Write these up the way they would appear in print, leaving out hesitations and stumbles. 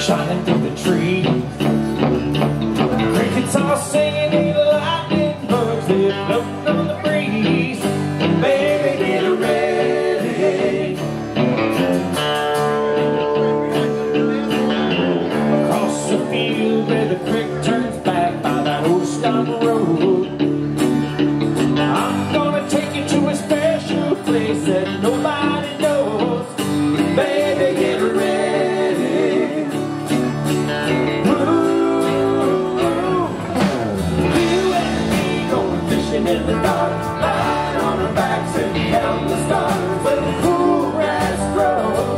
shining through the trees. Crickets all singing, lightning bugs they floating on the breeze. Baby, get ready. Across the field where the creek turns back by that old stone road, I'm gonna take you to a special place that nobody knows. Baby, get ready. Ooh, you and me going fishing in the dark, lying on our backs and counting the stars where the cool grass grows.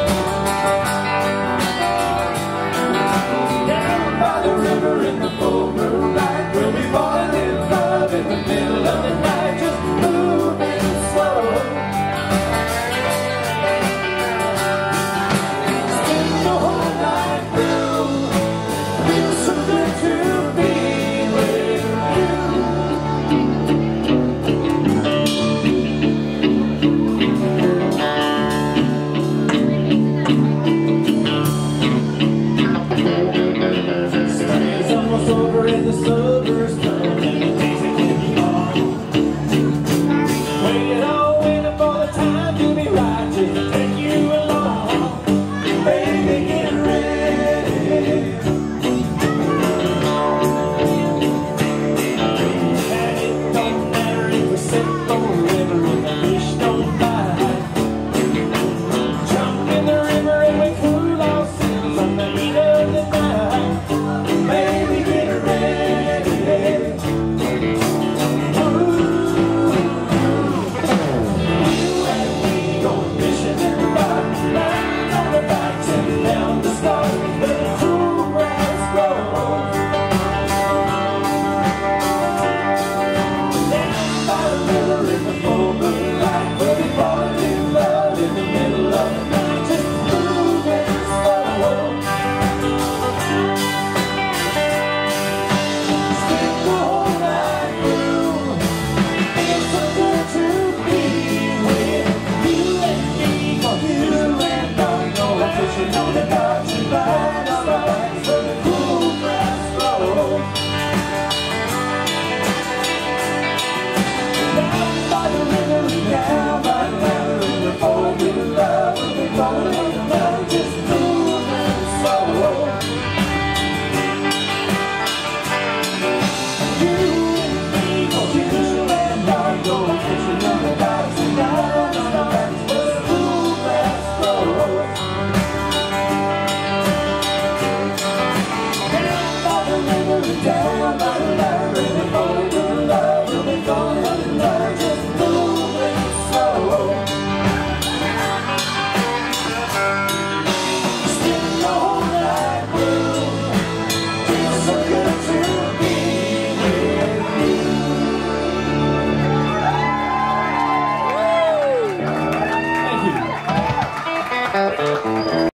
Down by the river in the full moonlight, we'll be falling in love in the middle of the night, just moving slow. Spend the whole night through, feels so good to be with you. Spring's almost over and the summer's